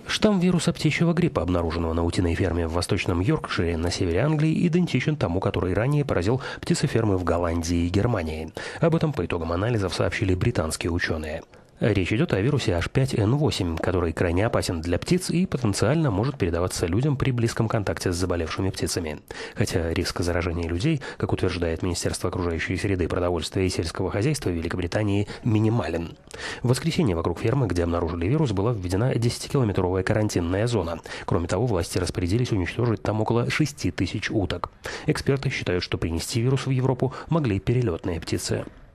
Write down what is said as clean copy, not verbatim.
Штамм вируса птичьего гриппа, обнаруженного на утиной ферме в Восточном Йоркшире на севере Англии, идентичен тому, который ранее поразил птицефермы в Голландии и Германии. Об этом по итогам анализов сообщили британские ученые. Речь идет о вирусе H5N8, который крайне опасен для птиц и потенциально может передаваться людям при близком контакте с заболевшими птицами. Хотя риск заражения людей, как утверждает Министерство окружающей среды, продовольствия и сельского хозяйства Великобритании, минимален. В воскресенье вокруг фермы, где обнаружили вирус, была введена 10-километровая карантинная зона. Кроме того, власти распорядились уничтожить там около 6 тысяч уток. Эксперты считают, что принести вирус в Европу могли перелетные птицы.